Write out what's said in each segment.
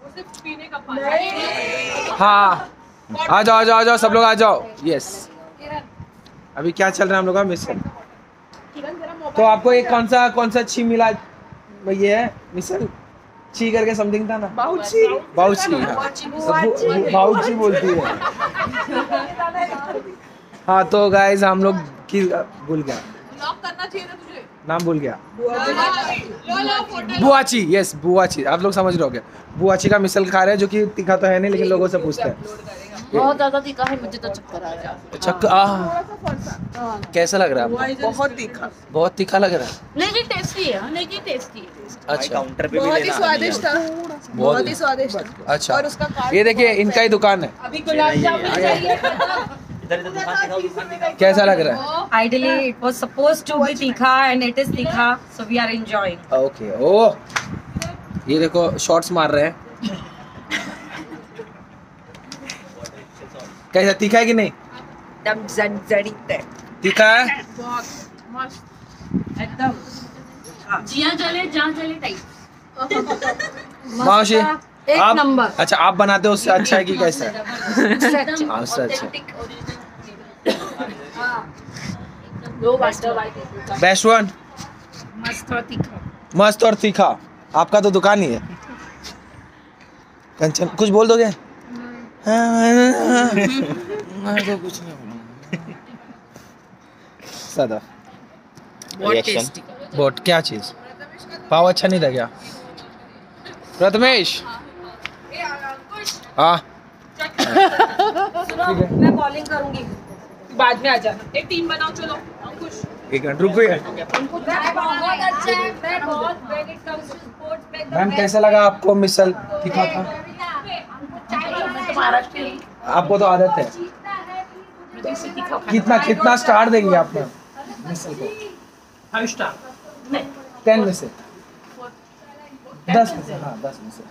पीने का पानी। हाँ आ जाओ आ जाओ आ जाओ सब लोग आ जाओ। यस अभी क्या चल रहा है हम लोग का मिसल। तो आपको एक कौन सा छी मिला ये है मिसल छी करके समथिंग था ना। बाउची बाउची बोलती है। हाँ तो गाइस हम लोग की भूल गया लॉक करना चाहिए था तुझे। नाम भूल गया। बुआची यस बुआची आप लोग समझ रहे हो क्या। बुआची का मिसल खा रहे हैं जो कि तीखा तो है नहीं लेकिन लोगों से पूछते हैं। बहुत ज्यादा तीखा है मुझे तो चक्कर आ गया। कैसा लग रहा है आपको। बहुत तीखा लग रहा है लेकिन टेस्टी है लेकिन टेस्टी है। अच्छा काउंटर पे बहुत ही स्वादिष्ट था। बहुत ही स्वादिष्ट। अच्छा और उसका ये देखिए इनका ही दुकान है। अभी गुलाब जामुन चाहिए। कैसा लग रहा है। Ideally, it was supposed to be tikha and it is tikha, so we are enjoying. Okay oh ये देखो शॉट्स मार रहे हैं। कैसा तीखा है कि नहीं। एकदम जड़जड़ित है। तीखा है बहुत मस्त एकदम जिया जले जहाँ जले टाइप। मावशी एक आप नंबर। अच्छा आप बनाते हो उससे अच्छा है कि कैसा है। हाँ उससे अच्छा बेस्ट वन मस्त और तीखा आपका तो दुकान ही है। कंचन कुछ बोल दोगे। मैं तो कुछ नहीं बोलूँगा। सदा रिएक्शन बहुत क्या चीज पाव अच्छा नहीं था क्या। प्रथमेश हाँ मैं बॉलिंग करूंगी। बाद में आ जाना। एक टीम बनाओ चलो अंकुश। एक मिनट रुको मैम कैसा लगा आपको मिसल तीखा था। आपको तो आदत है। कितना स्टार देंगे आप मिसल को। 5 स्टार 10 में से 10 में से हाँ 10 में से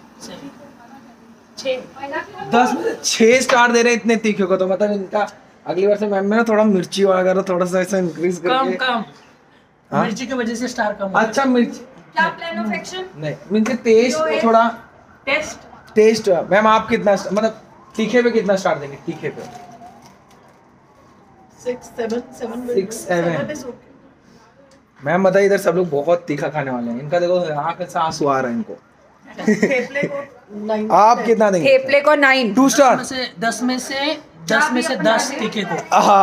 10 में से 6 स्टार दे रहे हैं इतने तीखे को। तो मतलब इनका अगली बार से मैम में ना थोड़ा मिर्ची वगैरह थोड़ा सा ऐसा इंक्रीज करके कम हाँ? मिर्ची की वजह से स्टार कम। अच्छा मिर्ची क्या प्लान ऑफ एक्शन? नहीं मीन से टेस्ट थोड़ा टेस्ट मैम आप कितना मतलब तीखे पे कितना स्टार देंगे। तीखे पे 6-7 मैम बताइए इधर सब लोग बहुत तीखा खाने वाले हैं। इनका देखो आंख से आंसू आ रहा है इनको। आप कितना देंगे। थेपले को 9 2 स्टार 10 में से 10 तीखे को।